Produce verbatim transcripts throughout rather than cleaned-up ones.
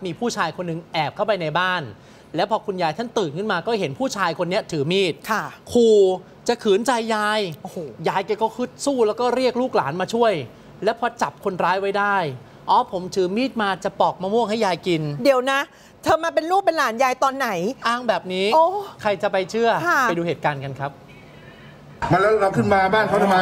มีผู้ชายคนหนึ่งแอบเข้าไปในบ้านแล้วพอคุณยายท่านตื่นขึ้นมาก็เห็นผู้ชายคนนี้ถือมีดขู่จะขืนใจยายยายแกก็คึดสู้แล้วก็เรียกลูกหลานมาช่วยแล้วพอจับคนร้ายไว้ได้อ๋อผมถือมีดมาจะปอกมะม่วงให้ยายกินเดี๋ยวนะเธอมาเป็นลูกเป็นหลานยายตอนไหนอ้างแบบนี้ใครจะไปเชื่อไปดูเหตุการณ์กันครับมาแล้วเราขึ้นมาบ้านเขาทำไม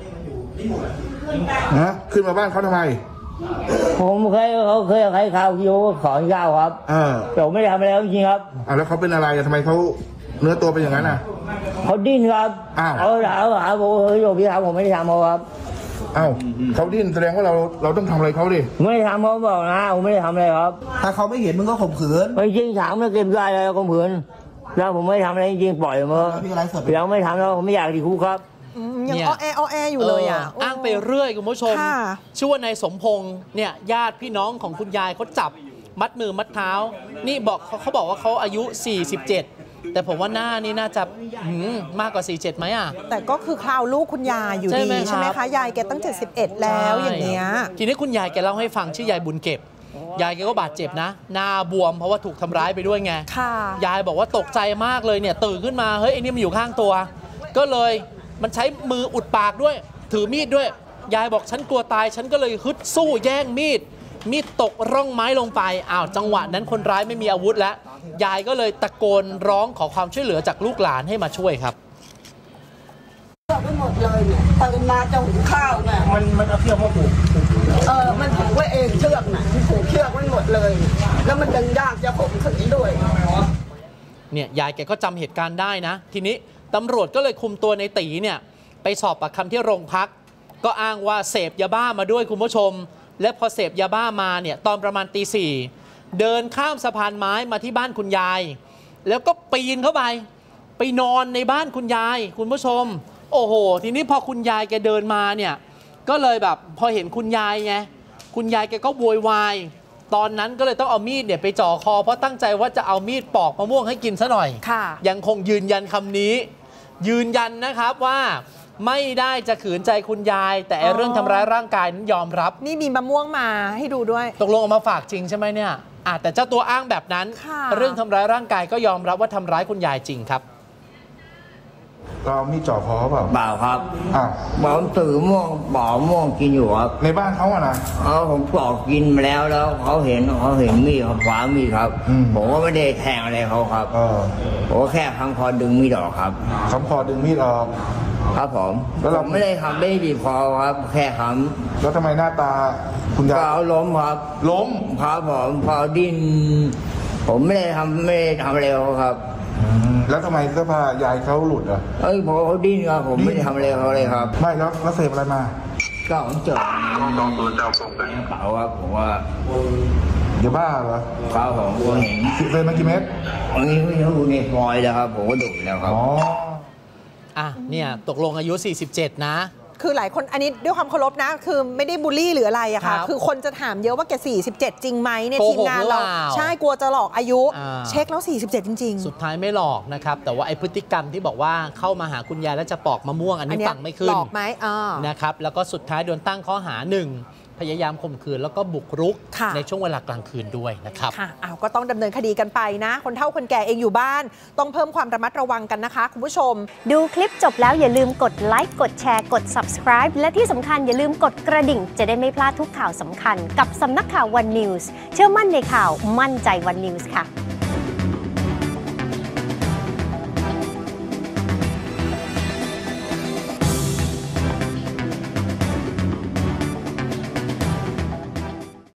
นะขึ้นมาบ้านเขาทำไมผมเคยเขาเคยใครข่าวคิวขอข้าวครับเออแต่ผมไม่ได้ทำอะไรจริงครับอ่าแล้วเขาเป็นอะไรทำไมเขาเนื้อตัวเป็นอย่างนั้นอ่ะเขาดิ้นครับเขาถามหาผมเฮ้ยโยพี่ครับผมไม่ได้ทำเขาครับอ้าวเขาดิ้นแสดงว่าเราเราต้องทำอะไรเขาดิไม่ได้ทำเขาบอกนะผมไม่ได้ทำอะไรครับถ้าเขาไม่เห็นมึงก็ข่มขืนไม่จริงถามไม่เก็บได้เลยข่มขืนแล้วผมไม่ทำอะไรจริงปล่อยมือแล้วไม่ทำแล้วผมไม่อยากติดคุกครับยังอ้อแออ้อแออยู่เลยอ่ะอ้างไปเรื่อยคุณผู้ชมชื่อว่านายสมพงษ์เนี่ยญาติพี่น้องของคุณยายเขาจับมัดมือมัดเท้านี่บอกเขาเขาบอกว่าเขาอายุสี่สิบเจ็ดแต่ผมว่าหน้านี่น่าจะมากกว่าสี่สิบเจ็ดไหมอ่ะแต่ก็คือคราวลูกคุณยายอยู่ดีใช่ไหมคะยายแกตั้งเจ็ดสิบเอ็ดแล้วอย่างเงี้ยทีนี้คุณยายแกเล่าให้ฟังชื่อยายบุญเก็บยายแกก็บาดเจ็บนะหน้าบวมเพราะว่าถูกทำร้ายไปด้วยไงยายบอกว่าตกใจมากเลยเนี่ยตื่นขึ้นมาเฮ้ยไอ้นี่มันอยู่ข้างตัวก็เลยมันใช้มืออุดปากด้วยถือมีดด้วยยายบอกฉันกลัวตายฉันก็เลยฮึดสู้แย่งมีดมีดตกร่องไม้ลงไปอ้าวจังหวะนั้นคนร้ายไม่มีอาวุธแล้วยายก็เลยตะโกนร้องขอความช่วยเหลือจากลูกหลานให้มาช่วยครับเชือกไว้หมดเลยเนี่ยตื่นมาจะหุงข้าวเนี่ยมันมันเอาเชือกมาผูกเออมันผูกไว้เองเชือกน่ะผูกเชือกไว้หมดเลยแล้วมันดึงยากจะข่มขืนด้วยเนี่ยยายแกก็จำเหตุการณ์ได้นะทีนี้ตำรวจก็เลยคุมตัวในตีเนี่ยไปสอบปากคำที่โรงพักก็อ้างว่าเสพยาบ้ามาด้วยคุณผู้ชมและพอเสพยาบ้ามาเนี่ยตอนประมาณตีสี่เดินข้ามสะพานไม้มาที่บ้านคุณยายแล้วก็ปีนเข้าไปไปนอนในบ้านคุณยายคุณผู้ชมโอ้โหทีนี้พอคุณยายแกเดินมาเนี่ยก็เลยแบบพอเห็นคุณยายไงคุณยายแกก็โวยวายตอนนั้นก็เลยต้องเอามีดเนี่ยไปจ่อคอเพราะตั้งใจว่าจะเอามีดปอกมะม่วงให้กินซะหน่อยยังคงยืนยันคำนี้ยืนยันนะครับว่าไม่ได้จะขืนใจคุณยายแต่เรื่องทำร้ายร่างกายนั้นยอมรับนี่มีมะม่วงมาให้ดูด้วยตกลงเอามาฝากจริงใช่ไหมเนี่ยอ่ะแต่เจ้าตัวอ้างแบบนั้นเรื่องทำร้ายร่างกายก็ยอมรับว่าทำร้ายคุณยายจริงครับเรามีจ่อคอเปล่าเปล่าครับอ่ะผมตื่นม่วงปอกม่วงกินอยู่ครับในบ้านเขาอะนะเออผมปอกกินมาแล้วแล้วเขาเห็นเขาเห็นมีดเขาคว้ามีดครับผมก็ไม่ได้แทงอะไรเขาครับผมก็แค่พังคอดึงมีดออกครับคำคอดึงมีดออกครับผมแล้วเราไม่ได้ทำไม่ได้บีบคอครับแค่ทำแล้วทำไมหน้าตาคุณยายเขาล้มครับล้มครับผมพอดิ้นผมไม่ได้ทำไม่ได้ทำอะไรครับแล้วทำไมเสื้อผ้ายายเขาหลุดอ่ะเอ้ยพอเขาดิ้นครับผมไม่ได้ทำอะไรเขาเลยครับไม่แล้วแล้วเสพอะไรมาก็ผมเจอลองตัวเจ้าส่งไปกระเป๋าครับผมว่าอย่าบ้าเหรอครับผมผมเห็นเสพมากี่เม็ดอันนี้ไม่รู้ในฟอยแล้วครับผมก็ดุแล้วครับอ๋ออ่ะเนี่ยตกลงอายุสี่สิบเจ็ดนะคือหลายคนอันนี้ด้วยความเคารพนะคือไม่ได้บูลลี่หรืออะไรอะค่ะคือคนจะถามเยอะว่าแกสี่สิบเจ็ดจริงไหมในทีมงานเราใช่กลัวจะหลอกอายุเช็คแล้วสี่สิบเจ็ดจริงๆสุดท้ายไม่หลอกนะครับแต่ว่าไอ้พฤติกรรมที่บอกว่าเข้ามาหาคุณยายแล้วจะปอกมะม่วงอันนี้ฟังไม่ขึ้นหลอกไหมนะครับแล้วก็สุดท้ายโดนตั้งข้อหาหนึ่งพยายามข่มขืนแล้วก็บุกรุกในช่วงเวลากลางคืนด้วยนะครับค่ะอ้าวก็ต้องดำเนินคดีกันไปนะคนเฒ่าคนแก่เองอยู่บ้านต้องเพิ่มความระมัดระวังกันนะคะคุณผู้ชมดูคลิปจบแล้วอย่าลืมกดไลค์กดแชร์กด ซับสไครบ์ และที่สำคัญอย่าลืมกดกระดิ่งจะได้ไม่พลาดทุกข่าวสำคัญกับสำนักข่าววันนิวส์เชื่อมั่นในข่าวมั่นใจวันนิวส์ค่ะ